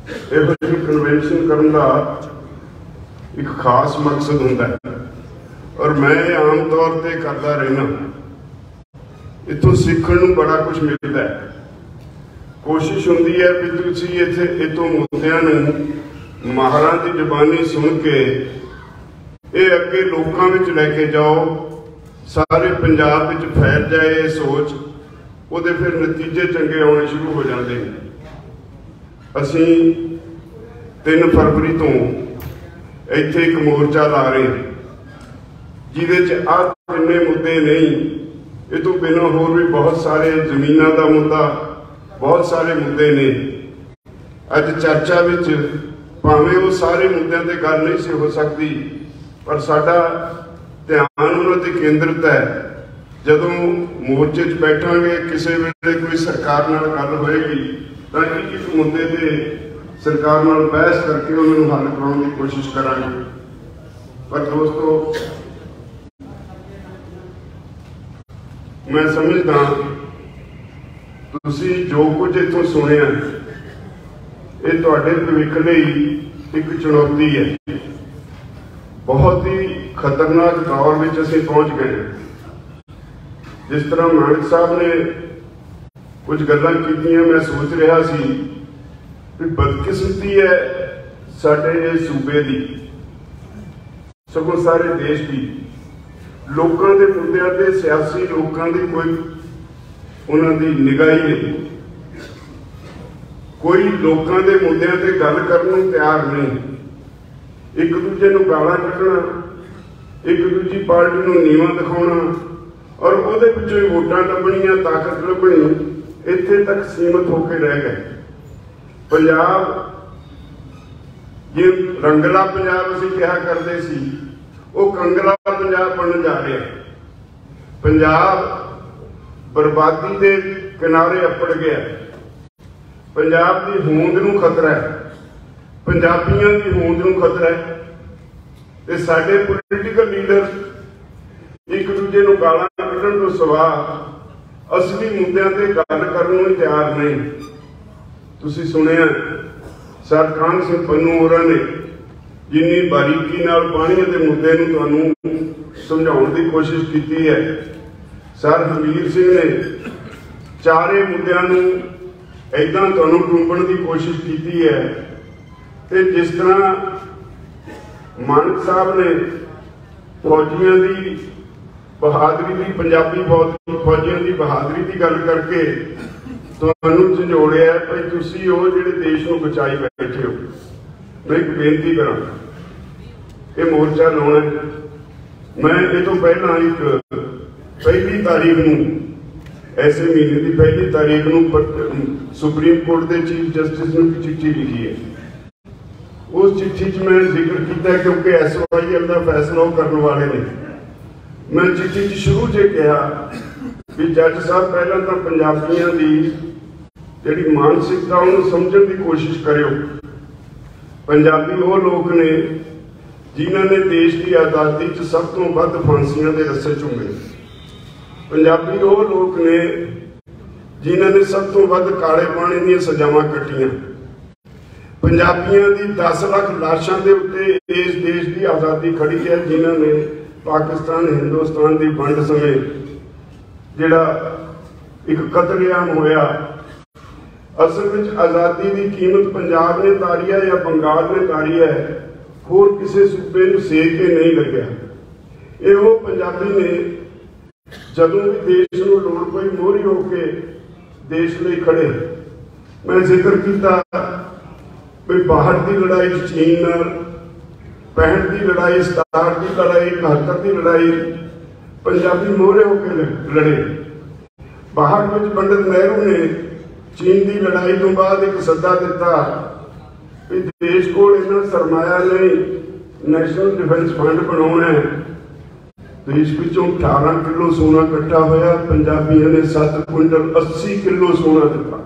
ਇਹੋ ਜਿਹੀ ਕਨਵੈਨਸ਼ਨ ਕਰਨ ਦਾ एक खास मकसद होता है और मैं आम तौर पर करता रहना। इतों सीखण नूं बड़ा कुछ मिलता है। कोशिश होंदी है भी तुसीं इत्थे इतों मुद्दिआं नूं माहरां दी ज़बानी सुन के ये अगे लोकां विच लैके जाओ, सारे पंजाब विच फैल जाए ये सोच, उहदे फिर नतीजे चंगे आने शुरू हो जाते हैं। असीं 3 फरवरी तो इत्थे एक मोर्चा ला रहे हैं जिहदे च आ इन्ने मुद्दे नहीं, ये तो बिना होर भी बहुत सारे जमीनां दा मुद्दा, बहुत सारे मुद्दे ने। अज चर्चा विच भावें वो सारे मुद्दों ते गल नहीं सी हो सकती, पर साडा ध्यान उन्हां ते केंद्रित है। जदों मोर्चे च बैठांगे, किसी वेले कोई सरकार नाल गल होएगी तां एक मुद्दे ते सरकार नाल बहस करके उन्होंने हल कराने की कोशिश करांगे। पर दोस्तों, मैं समझदा तुसी जो कुछ इत्थों सुनिया ये तुहाडे भविख लई एक चुनौती है। बहुत ही खतरनाक दौर में असीं पहुंच गए हैं। जिस तरह मानक साहब ने कुछ गल्लां कीतियां, मैं सोच रहा सी बदकिस्मती है साडे इस सूबे की, सगों सारे देश की। लोगों के मुद्दों ते सियासी लोगों की कोई उन्हां दी निगाह ही नहीं, कोई लोगों के मुद्दों ते गल करने को तैयार नहीं। एक दूजे नूं गालां कढना, एक दूजी पार्टी नूं नीवां दिखाउणा और उहदे पिछों ही वोटां लभणीआं, ताकत लभणी, इत्थे तक सीमित होकर रह गए। पंजाब जे रंगला पंजाब असीं कहा करते सी, वो कंगला पंजाब बनन जा रहा है। पंजाब बर्बादी के किनारे अपड़ गया। पंजाब की होंद नूं खतरा है, पंजाबियों की होंद नूं खतरा है। ते साडे पोलीटिकल लीडर एक दूजे नूं गालां कढण तों सिवा असली मुद्दों ते गल करन नूं तैयार नहीं। तुसीं सुनिया सर कान सिंह पन्नू होरां ने जिन्नी बारीकी नाल पानी के मुद्दे नूं तुहानूं समझाउण दी कोशिश की है, सर हरवीर सिंह ने चारे मुद्दों नूं ऐदां तुहानूं टूंबण दी कोशिश की है। ते जिस तरह मानक साहब ने फौजियों की बहादरी की, पंजाबी फौजियों की बहादरी की गल करके तुहानूं झंझोड़िया भाई तुसीं हो जिहड़े देश नूं बचाई बैठे हो। मैं एक बेनती करा, ये मोर्चा लाउणा है। मैं ये तो पहला एक 1 तारीख नूं, ऐसे महीने की 1 तारीख नूं सुप्रीम कोर्ट के चीफ जस्टिस नूं एक चिट्ठी लिखी है। उस चिट्ठी च मैं जिक्र किया क्योंकि SYL का फैसला वो करने वाले ने। मैं चिट्ठी च शुरू से कहा कि जज साहब पहला तो पंजाबियों की जिहड़ी मानसिकता उन्हें समझण की कोशिश करियो। पंजाबी वो लोग ने जिन्हों ने देश की आज़ादी च सब तो वध फांसियां के रस्से चूमे। पंजाबी वो लोग ने जिन्हों ने सब तो वध काले पानी दी सजावां कट्टियां। पंजाबियों की 10 लाख लाशां के उत्ते इस देश की आज़ादी खड़ी है, जिन्होंने पाकिस्तान हिंदुस्तान की वंड समय जिहड़ा एक कतलेआम होया, असल में आज़ादी की कीमत पंजाब ने तारी है या बंगाल ने तारी है, होर किसी सूबे नूं सेक के नहीं लग्या। ये वो पंजाबी ने जदों भी देश नूं लोड़ पई मोहरी होके देश लई खड़े। मैं जिक्र किया भी बाहर की लड़ाई चीन नाल, 65 की लड़ाई, 67 की लड़ाई, 71 की लड़ाई पंजाबी मोहरे होकर लड़े। बाहर में पंडित नेहरू ने चीन की लड़ाई तो बाद एक सद्दा दिता कि देश को इन्ना सरमाया नहीं, नैशनल डिफेंस फंड बनाना है। देश पिछों 18 किलो सोना इकट्ठा होया, पंजाबियों ने 7 क्विंटल 80 किलो सोना दिता।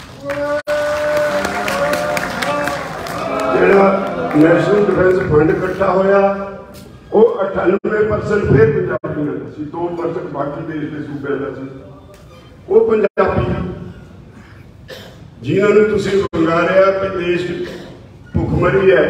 जिहड़ा नैशनल डिफेंस फंड इकट्ठा होया वो 98% फिर पंजाबियों का सी, 2% बाकी देश के सूबे का सी। वो पंजाबी जिन्होंने तुसीं लगा रहा कि देश भुखमरी है।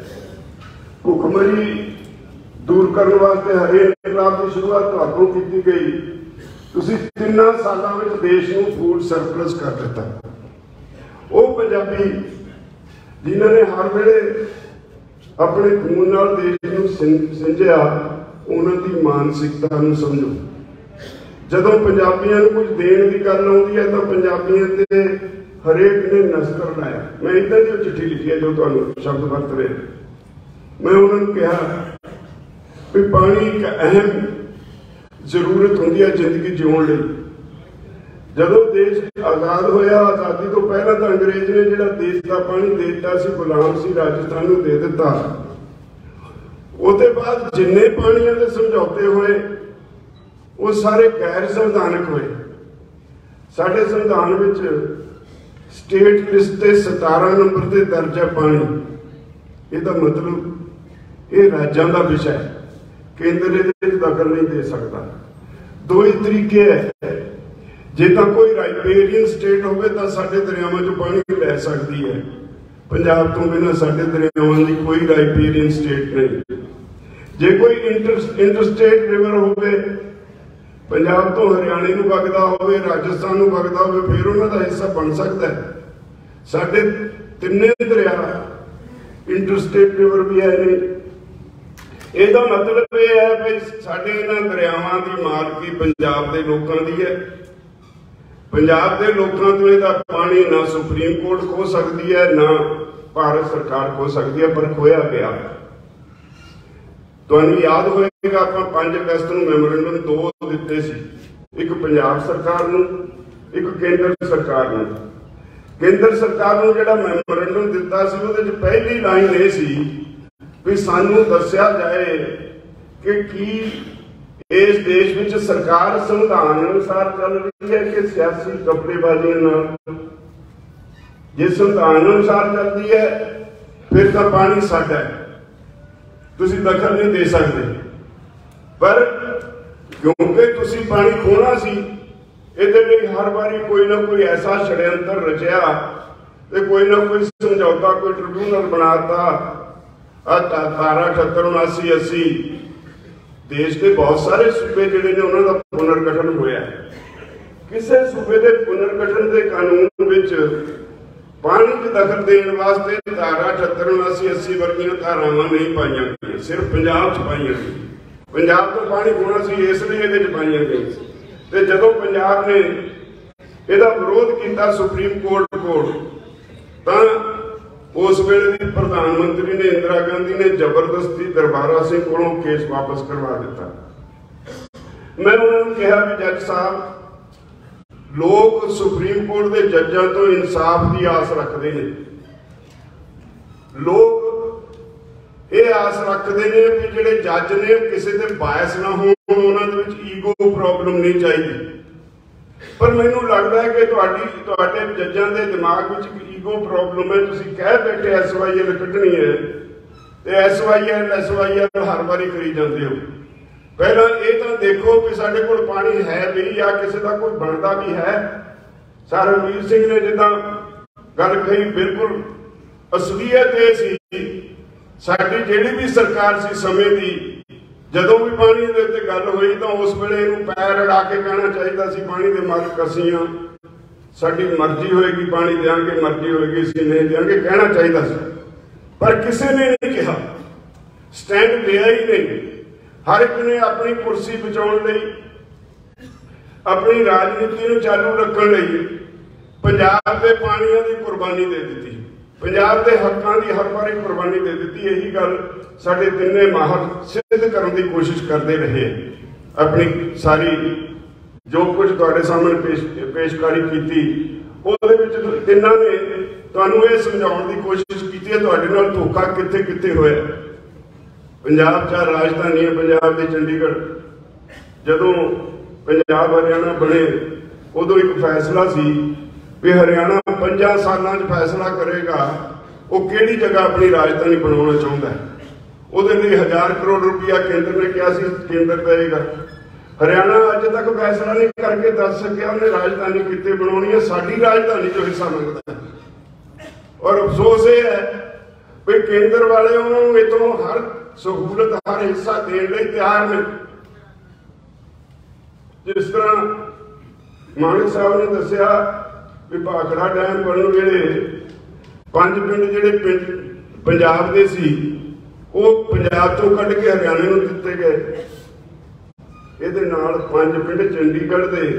भुखमरी दूर करने वास्ते हरे इनकलाब की शुरुआत तुहानू की गई। तुसीं 3 सालों में देश को फूड सरप्लस कर दिता। वो पंजाबी जिन्होंने हर वेले अपने खून नाल देश को सिंझिया, उन्हां दी मानसिकता नूं समझो। जदों पंजाबियों को कुछ देने की गल आउंदी है तो पंजाबियों ते हरेक ने नस्तर लाया। मैं इधर जो चिट्ठी लिखी है जो तुहानू शब्द वरत रहे, मैं उन्होंने कहा कि पानी एक अहम जरूरत होंदी है जिंदगी जीवन लई। जदों देश आजाद होया, आजादी तो पहला तो अंग्रेज ने जिहड़ा देश का पानी दे दिता सी, गुलाम सी, राजस्थान नूं दे दिता। उसदे बाद जिन्ने पानियां दे समझौते होए वो सारे गैर संविधानक होए। साडे संविधान विच स्टेट लिस्ट ते 17 नंबर ते दर्ज है पानी। इसदा मतलब ये राज्यों का विषय है, केंद्र इहदे विच दखल नहीं दे सकता। दो ही तरीके है, जे तो कोई राइपेरियन स्टेट होवे तां साडे दरियावां चों पानी लै सकदी है। पंजाब तो बिना साडे दरियावां दी कोई राइपेरियन स्टेट नहीं। जे कोई इंटरस्टेट रिवर होवे, पंजाब तो हरियाणे नूं वगदा होवे, राजस्थान नूं वगदा होवे, फिर उन्हां दा हिस्सा बन सकदा है। साडे तिन्ने दरिया इंटरस्टेट रिवर भी है नहीं। ਇਹਦਾ मतलब यह है भी साडे इन्हां दरियावां दी मालकी पंजाब दे लोकां दी है। पंजाब दे लोकां तो इहदा पानी ना सुप्रीम कोर्ट खो सकदी है, ना भारत सरकार खो सकदी है, पर खोया गया। तुहानू याद होएगा आपां 5 अगस्त नूं मैमोरेंडम 2 दिते सी, एक पंजाब सरकार नूं, एक केंद्र सरकार नूं। केंद्र सरकार नूं जिहड़ा मैमोरेंडम दिता सी उहदे विच पहली लाइन ये सी भी सानू दस्या जाए कि इस देश में सरकार संविधान अनुसार चल रही है कि सियासी कपड़ेबाजियों नाल। जे संविधान अनुसार चलती है फिर तो पानी साडा है, तुसीं दखल नहीं दे सकते। पर क्योंकि तुसीं पानी खोना सी, इहदे लई हर बारी कोई ना कोई ऐसा षड्यंत्र रचिया ते कोई ना कोई समझौता, कोई ट्रिब्यूनल बनाता। 18, 78, 80 देश के बहुत सारे सूबे जिहड़े ने उन्हां दा पुनर्गठन होया। किसी सूबे के पुनर्गठन के कानून विच पानी च दखल देने वास्ते धारा 78, 79, 80 वर्गियां धारावां नहीं पाईयां गईयां, सिर्फ पंजाब च पाईयां गईयां। पंजाब तो पानी होना सी इसलिए इहदे च पाईयां गईयां। ते जदों पंजाब ने इहदा विरोध किया सुप्रीम कोर्ट कोल, तां उस वेले दी प्रधानमंत्री ने इंदिरा गांधी ने जबरदस्ती दरबारा सिंह कोलों केस वापस करवा दिता। मैं उन्होंने कहा भी जज साहब, लोग सुप्रीम कोर्ट के जजां तो इंसाफ की आस रखते हैं। लोग ये आस रखते हैं कि जिहड़े जज ने किसी के बायस ना हो, उन्हां दे विच ईगो प्रॉब्लम नहीं चाहिए। पर मैनूं लगता है कि तुहाडे जजां दे दिमाग विच ईगो प्रॉब्लम है। तुसीं कह बैठे SYL कड्ढणी है ते SYL हर बारी करी जाते हो। पहला ये तो देखो कि साडे कोल पानी है भी या किसी का कोई बनता भी है। सरबजीत सिंह ने जिद्दां गल कही बिल्कुल असलीयत ये सी, साडी जिहड़ी भी सरकार सी समय दी, जदों भी पानी दे उत्ते गल हुई तो उस वेले इहनूं पैर अड़ा के कहना चाहिए सी पानी दे मालिक असीं हां, साडी मर्जी होएगी पानी देंगे, मर्जी होएगी असीं नहीं देंगे, कहना चाहिए सी। पर किसी ने नहीं कहा, स्टैंड लिया ही नहीं। हर एक ने अपनी कुर्सी बचाने लई, अपनी राजनीति नूं चालू रखने लई पंजाब के पानियों की कुर्बानी दे दी, पंजाब के हकों की हर बारी कुर्बानी दे दी। यही गल साडे तिन्ने माहर सिद्ध करने की कोशिश करते रहे। अपनी सारी जो कुछ तुहाडे सामने पेशकारी की तिन्हां ने तुहानूं ये समझाउण की कोशिश की है तुहाडे नाल धोखा कित्थे कित्थे होया। पंजाब 4 राजधानी है, पंजाब की चंडीगढ़। जदों पंजाब हरियाणा बने उदों एक फैसला सी भी हरियाणा 5 सालों फैसला करेगा वो किहड़ी जगह अपनी राजधानी बनाना चाहता है। उहदे लई 1000 करोड़ रुपया केंद्र ने कहा सी केंद्र देगा। हरियाणा अज तक फैसला नहीं करके दस सकिया उन्हें राजधानी कित्थे बनाउणी है। साडी राजधानी जो हिस्सा मंगदा है, और अफसोस ये है भी केंद्र वाले उन्होंने इतों हर सहूलत हर हिस्सा देने लई तैयार ने। जिस तरह मानक साहब ने दसिया भी भाखड़ा डैम बनने वेले 5 पिंड जिहड़े पंजाब दे सी वो पंजाब तो कट के हरियाणे नूं दिते गए। इहदे नाल 5 पिंड चंडीगढ़ दे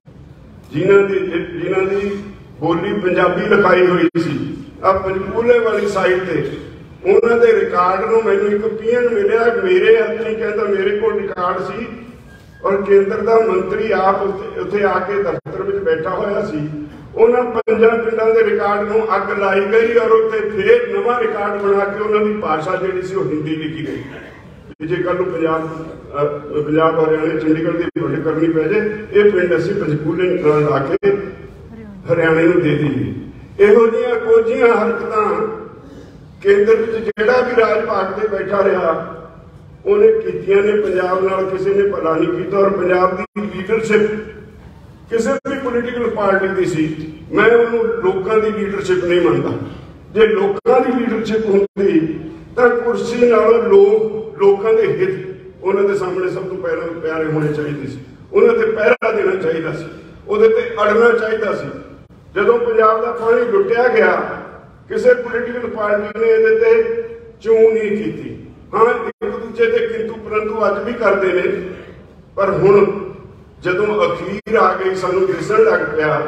जिन्हां दी बोली पंजाबी लिखाई हुई सी आ पंचकूले वाली साइड ते उन्हां दे रिकॉर्ड नूं मैनूं एक पीएन मिलिया मेरे हत्थीं कहंदा मेरे कोल रिकॉर्ड सी और केंद्र का मंत्री आप उत्थे आके दफ्तर में बैठा होया सी। उन्होंने 5 पिंडां दे रिकॉर्ड नूं अग लाई गई और उत्थे फिर नवा रिकॉर्ड बना के उन्होंने भाषा जिहड़ी सी ओह हिंदी लिखी गई। जे कल पंजाब हरियाणे चंडीगढ़ की वंड करनी पै जाए ये पिंड असीं पंचकूले ला के हरियाणे नूं दे दईए। इहो जिहियां कोझियां हरकतां केंद्र विच जिहड़ा भी राज भाग ते बैठा रहा उन्हें कीतियां ने। पंजाब नाल किसी ने भला नहीं किया और पंजाब की लीडरशिप किसी भी पोलीटिकल पार्टी की सी मैं उन्होंने लोगों की लीडरशिप नहीं मानता। जे लोगों की लीडरशिप होंदी तो कुर्सी नालों लोगों के हित उन्होंने सामने सब तो पहले प्यारे होने चाहिए सी। उन्होंने पहरा देना चाहिए सी, उहदे ते अड़ना चाहिए सी। जदों पंजाब का पानी लुटिया गया किसी पोलीटिकल पार्टी ने इहदे ते चूं नहीं की। हाँ एक दूजे के किंतु परंतु अज भी करते हैं पर हुण जदों अखीर आ गई सानू दिसण लग पिया।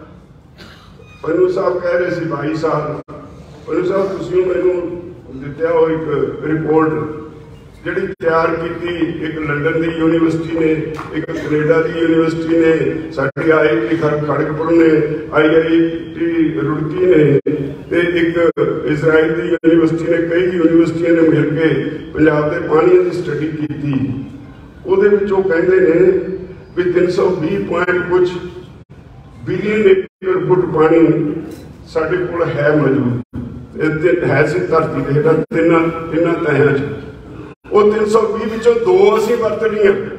पन्नू साहब कह रहे सी भाई साहब पन्नू साहब तुसीं मैनूं दित्या हो एक रिपोर्ट जिहड़ी तैयार की एक लंडन की यूनीवर्सिटी ने एक कनेडा की यूनीवर्सिटी ने साडी IIT खड़गपुर ने IIT रुड़की ने ते एक इजराइल की यूनीवर्सिटी ने कई यूनीवर्सिटियां ने मिल के पंजाब के पानी की स्टडी की। उहदे विच ओह कहंदे ने भी 320 पॉइंट कुछ बिलियन एकड़ फुट पानी साडे कोल है मौजूद है सी धरती के तिन्हां तहियां च। वो 320 विचों 2 असीं वरत रही हैं